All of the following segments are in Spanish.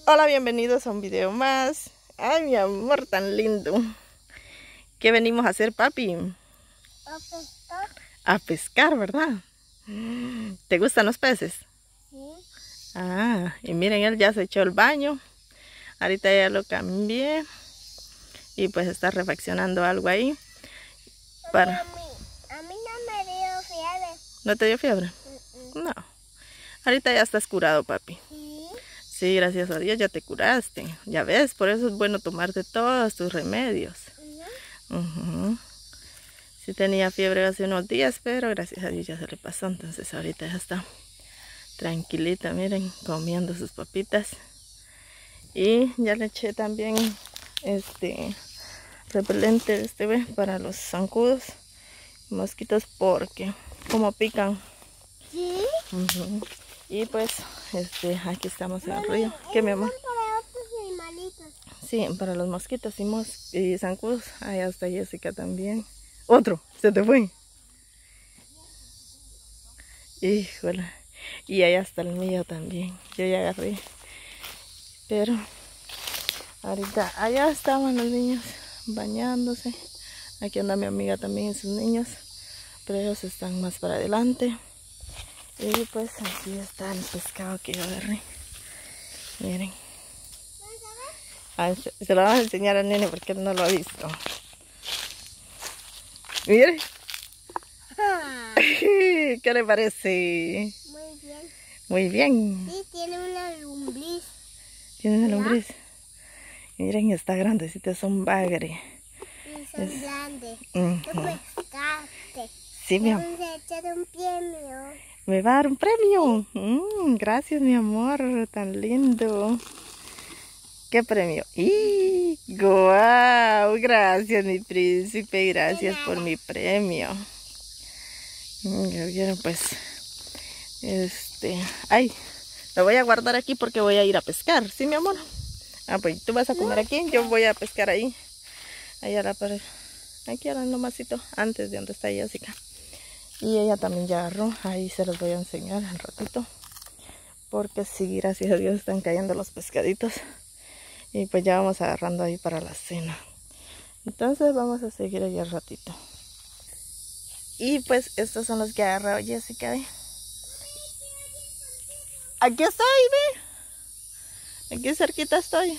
Hola, bienvenidos a un video más. Ay, mi amor tan lindo. ¿Qué venimos a hacer, papi? A pescar. A pescar, ¿verdad? ¿Te gustan los peces? Sí. Ah, y miren, él ya se echó el baño. Ahorita ya lo cambié. Y pues está refaccionando algo ahí. Para... A mí no me dio fiebre. ¿No te dio fiebre? No. Ahorita ya estás curado, papi. Sí. Sí, gracias a Dios ya te curaste. Ya ves, por eso es bueno tomarte todos tus remedios. Sí tenía fiebre hace unos días, pero gracias a Dios ya se le pasó. Entonces ahorita ya está tranquilita, miren, comiendo sus papitas. Y ya le eché también repelente para los zancudos, mosquitos, porque como pican. Sí. Y pues aquí estamos en el río. ¿Qué, mi amor? Para otros animalitos. Sí, para los mosquitos y zancudos. Ahí está Jessica también. Otro, se te fue. Híjole. Y allá está el mío también. Yo ya agarré. Pero ahorita allá estaban los niños bañándose. Aquí anda mi amiga también y sus niños. Pero ellos están más para adelante. Y pues aquí está el pescado que yo agarré. Miren. Se lo vamos a enseñar al nene porque él no lo ha visto. Miren. ¿Qué le parece? Muy bien. Muy bien. Sí, tiene una lombriz. ¿Tiene una lombriz? Miren, está grandecita, es un bagre. Y son grandes. Ujú. Pescaste. Sí, mi amor. Vamos a echar un premio. ¿Me va a dar un premio? Gracias, mi amor, tan lindo. ¿Qué premio? ¡Y! ¡Guau! Gracias, mi príncipe, gracias por mi premio. Ya vieron, pues, ay, lo voy a guardar aquí porque voy a ir a pescar, ¿sí, mi amor? Ah, pues tú vas a comer aquí, yo voy a pescar ahí. Ahí a la pared. Aquí a la nomásito, antes de donde está Jessica. Y ella también ya agarró, ahí se los voy a enseñar al ratito. Porque sí, gracias a Dios están cayendo los pescaditos. Y pues ya vamos agarrando ahí para la cena. Entonces vamos a seguir ahí al ratito. Y pues estos son los que agarró Jessica, ¿ve? Aquí estoy, ¿ve? Aquí cerquita estoy.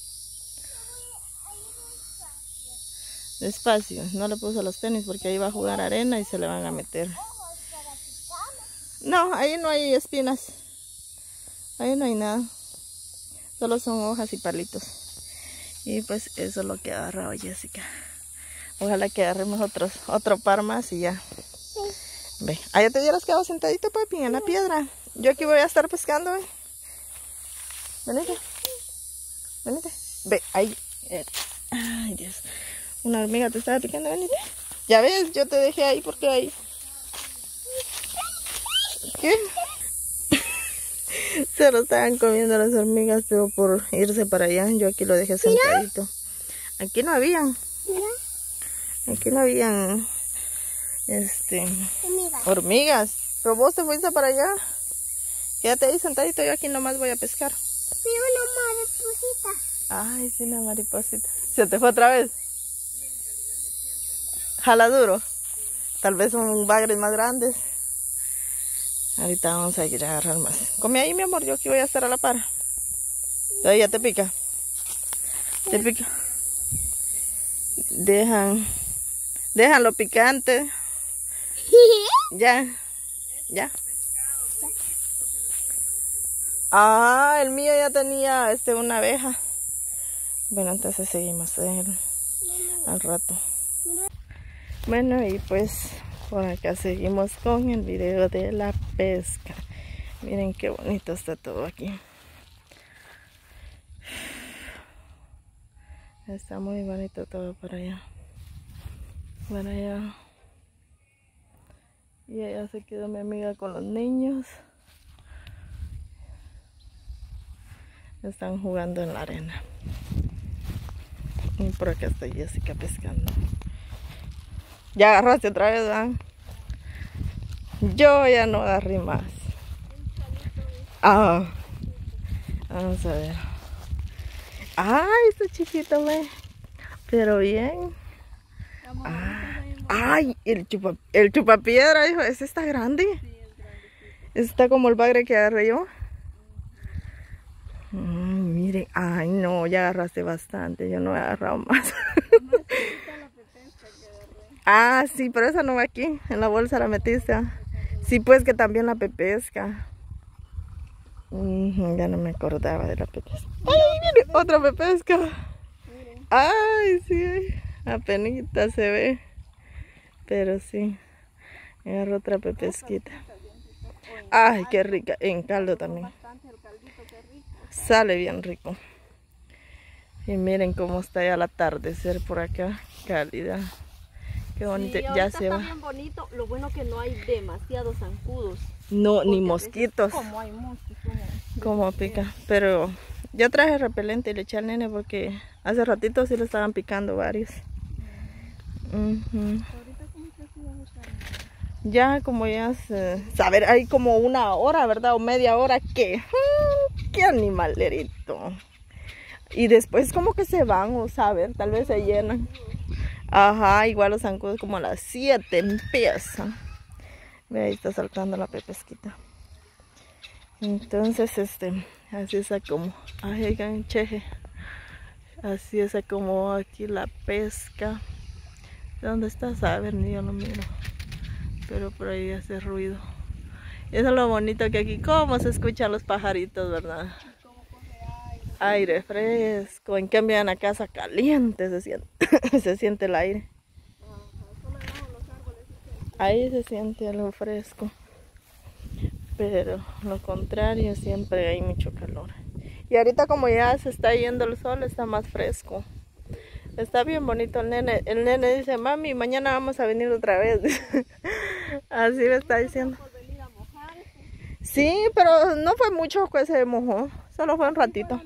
Despacio, no le puso los tenis porque ahí va a jugar arena y se le van a meter. No, ahí no hay espinas. Ahí no hay nada. Solo son hojas y palitos. Y pues eso es lo que agarró Jessica. Ojalá que agarremos otro par más y ya. Sí. Ve, allá te hubieras quedado sentadito, papi, en la piedra. Yo aquí voy a estar pescando, ve. Venite. Venite. Ve, ahí. Ay, Dios. Una hormiga te estaba picando, venite. Ya ves, yo te dejé ahí porque ahí. ¿Qué? Se lo estaban comiendo las hormigas, pero por irse para allá, yo aquí lo dejé sentadito. Aquí no habían. Mira. Aquí no habían, hormigas. Pero vos te fuiste para allá. Quédate ahí sentadito, yo aquí nomás voy a pescar. Sí, una mariposita. Ay, sí, una mariposita. ¿Se te fue otra vez? Jala duro. Tal vez son bagres más grandes. Ahorita vamos a ir a agarrar más. Come ahí, mi amor, yo aquí voy a estar a la par. Todavía te pica. Te pica. Dejan lo picante. Ya. Ah, el mío ya tenía una abeja. Bueno, entonces seguimos al rato. Bueno, y pues por acá seguimos con el video de la pesca. Miren qué bonito está todo aquí. Está muy bonito todo por allá. Para allá. Y allá se quedó mi amiga con los niños. Están jugando en la arena. Y por acá está Jessica pescando. Ya agarraste otra vez, ¿verdad? Yo ya no agarré más. Ah, vamos a ver. Ay, está chiquito, güey. Pero bien. Ay, el chupapiedra, hijo. Ese está grande. Está como el bagre que agarré yo. Miren, ay no, ya agarraste bastante. Yo no he agarrado más. Ah, sí, pero esa no va aquí. En la bolsa la metiste. Sí, pues que también la pepesca. Ya no me acordaba de la pepesca. ¡Ay, mire! Otra pepesca. ¡Ay, sí! Apenita se ve. Pero sí. Agarro otra pepesquita. ¡Ay, qué rica! En caldo también. Sale bien rico. Y miren cómo está ya el atardecer por acá. Calidad. Qué bonito. Sí, ya se está va. bien bonito. Lo bueno que no hay demasiados zancudos. No, ni mosquitos. Como hay mosquitos. Como pica. Pero yo traje repelente y le eché al nene porque hace ratito sí le estaban picando varios. Ya como ya se... A ver, hay como una hora, ¿verdad? O media hora que... ¡Qué animalerito! Y después como que se van, o saber, tal vez se llenan. Ajá, igual los zancudos como a las 7 empiezan. Ve, ahí está saltando la pepesquita. Entonces, así es como... Ay, oigan, cheje. Así es como aquí la pesca. ¿Dónde está? A ver, ni yo lo miro. Pero por ahí hace ruido. Eso es lo bonito que aquí, cómo se escuchan los pajaritos, ¿verdad? Aire fresco. En cambio en la casa caliente se siente, se siente el aire. Ahí se siente algo fresco. Pero lo contrario, siempre hay mucho calor. Y ahorita como ya se está yendo el sol, está más fresco. Está bien bonito el nene. El nene dice, mami, mañana vamos a venir otra vez. Así me está diciendo. Sí, pero no fue mucho que se mojó. Solo fue un ratito.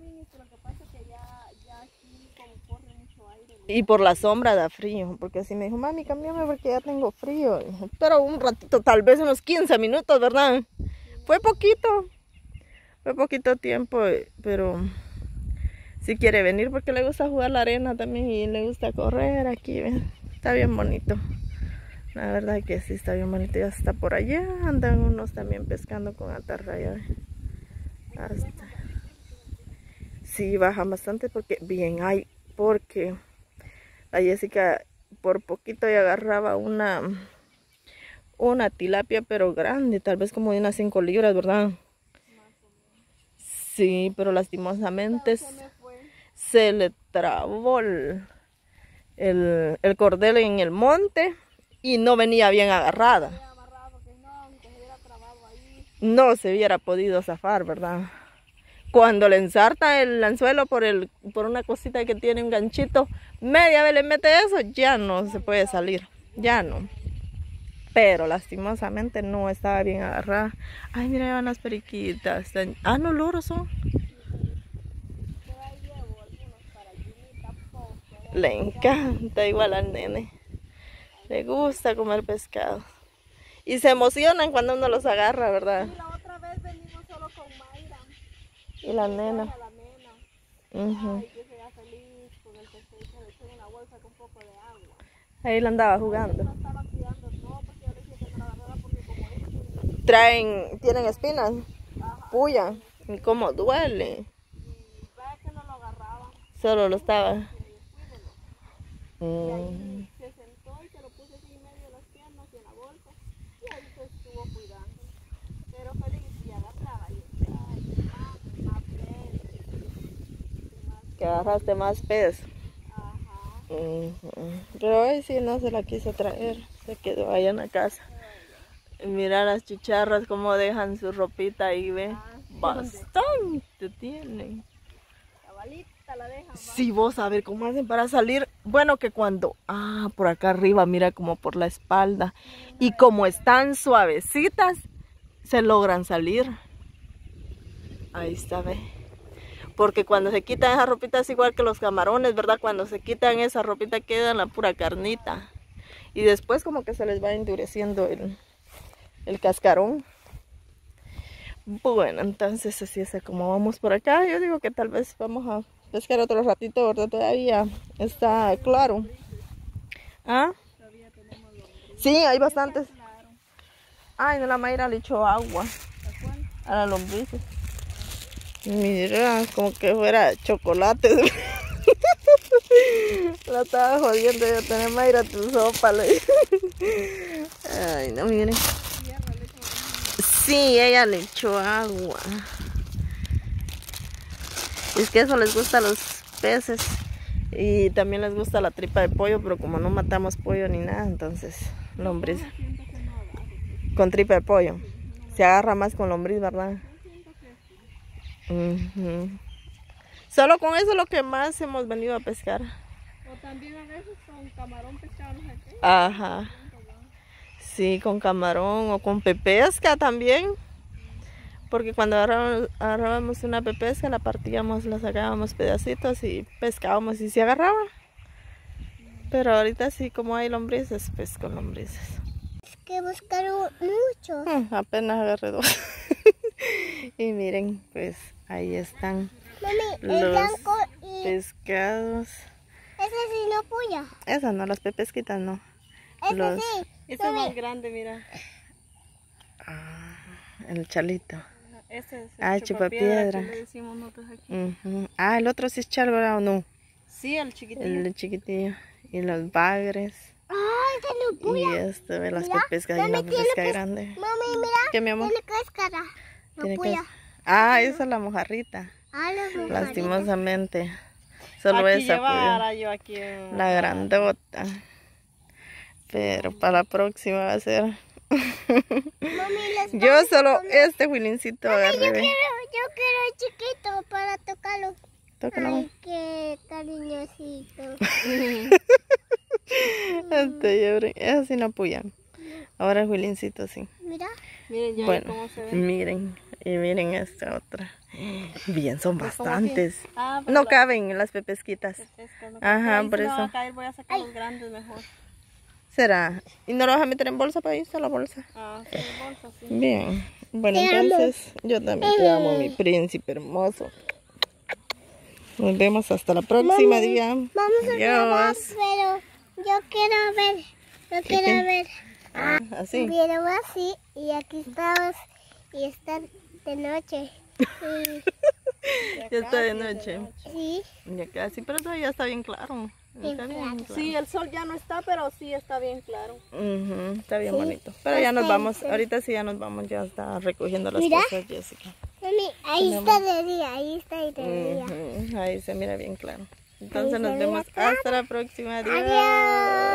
Y por la sombra da frío. Porque así me dijo, mami, cámbiame porque ya tengo frío. Pero un ratito, tal vez unos 15 minutos, ¿verdad? Fue poquito. Fue poquito tiempo, pero... Si quiere venir porque le gusta jugar la arena también y le gusta correr aquí, ¿ven? Está bien bonito. La verdad que sí está bien bonito. Ya está por allá. Andan unos también pescando con atarraya. Hasta... Sí, bajan bastante porque bien hay. Porque la Jessica por poquito ya agarraba una tilapia pero grande. Tal vez como de unas 5 libras, ¿verdad? Sí, pero lastimosamente... Se le trabó el cordel en el monte y no venía bien agarrada. No se hubiera podido zafar, ¿verdad? Cuando le ensarta el anzuelo por una cosita que tiene un ganchito, media vez le mete eso, ya no se puede salir, ya no. Pero lastimosamente no estaba bien agarrada. Ay, mira, van las periquitas. Ah, no, loros son. Le encanta igual al nene. Le gusta comer pescado. Y se emocionan cuando uno los agarra, ¿verdad? Y la otra vez venimos solo con Mayra. Y la nena. Ay, que sea feliz con el pescado. Le echó una bolsa con un poco de agua. Ahí la andaba jugando. No estaba cuidando, no, porque yo le dije que no la agarrara porque como tienen espinas. Puya. Y cómo duele. y vaya que no lo agarraba. Solo lo estaba. Y ahí se sentó y se lo puse así en medio de las piernas y en la bolsa. Y ahí se estuvo cuidando. Pero feliz y agarraba. Y más pez. Que agarraste más pez. Ajá. Pero hoy sí no se la quiso traer. Se quedó allá en la casa. Y mira las chicharras como dejan su ropita ahí, ve. Bastante tienen. Cabalita la dejan. Sí, vos a ver cómo hacen para salir. Bueno, que cuando... por acá arriba, mira como por la espalda. Y como están suavecitas, se logran salir. Ahí está, ve. Porque cuando se quitan esa ropita es igual que los camarones, ¿verdad? Cuando se quitan esa ropita queda la pura carnita. Y después como que se les va endureciendo el cascarón. Bueno, entonces así es como vamos por acá. Yo digo que tal vez vamos a pescar otro ratito, ¿verdad? Todavía está claro. ¿Ah? Sí, hay bastantes. Ay, no, la Mayra le echó agua a las lombrices. Mira, como que fuera chocolate. La estaba jodiendo yo, tener Mayra tu sopa. Ay, no, miren. Sí, ella le echó agua. Es que eso les gusta a los peces. Y también les gusta la tripa de pollo, pero como no matamos pollo ni nada, entonces lombriz. Con tripa de pollo. Se agarra más con lombriz, ¿verdad? Solo con eso es lo que más hemos venido a pescar. O también a veces con camarón pescado, no sé qué. Ajá. Sí, con camarón o con pepesca también. Porque cuando agarrábamos una pepesca, la partíamos, la sacábamos pedacitos y pescábamos y se agarraba. Pero ahorita sí, como hay lombrices, pues con lombrices. Es que buscaron mucho. Apenas agarré 2. Y miren, pues ahí están Mami, el los blanco y pescados. ese sí no puya. Esas no, las pepesquitas no. Ese Los- sí. Este es más grande, mira. El chalito. Este es Ah, el chupapiedra chupapiedra. que le decimos nosotros aquí. Ah, el otro sí es chal, ¿verdad o no? Sí, el chiquitito. El chiquitillo. Y los bagres. Ay, ese no Y puya. esto de las Mira, pepescas y mami, una tiene pepesca pes- grande. Mami, mira. ¿Qué, mi amor? Tiene cáscara. No Tiene puya. Ah, esa es la mojarrita. Ah, los mojaditos. Lastimosamente. Solo aquí esa llevara pude. yo aquí. La grandota. Pero para la próxima va a ser. Mami, les Yo solo este huilincito agarré. yo quiero el chiquito para tocarlo. Tócala. Ay, qué cariñosito. Esas sí no apoyan. Ahora el huilincito sí. Mira. Miren ya Bueno, cómo se ve. miren. Y miren esta otra. Bien, son Pues como bastantes. que- Ah, pero No la caben en las pepesquitas. pesca, no Ajá, cae. Ahí por se me va eso. a caer, voy a sacar los grandes mejor. ¿Será? ¿Y no lo vas a meter en bolsa para irse a la bolsa? Ah, sí, bolsa, sí. Bien. Bueno, Te amo. entonces yo también te amo, mi príncipe hermoso. Nos vemos hasta la próxima día. Vamos a grabar, Adiós. pero yo quiero ver. Yo quiero qué? ver. Así. Vieron así y aquí estamos y está de noche. Ya está de noche. Sí, Ya casi, pero todavía está bien claro. Está bien claro. Sí, el sol ya no está, pero sí está bien claro. Está bien bonito. Pero ya nos vamos. Ahorita sí ya nos vamos. Ya está recogiendo las Mira. cosas, Jessica. mami, ahí está de día, ahí está de día. Ahí se mira bien claro. Entonces Ahí se nos ve vemos acá. hasta la próxima. Adiós. Adiós.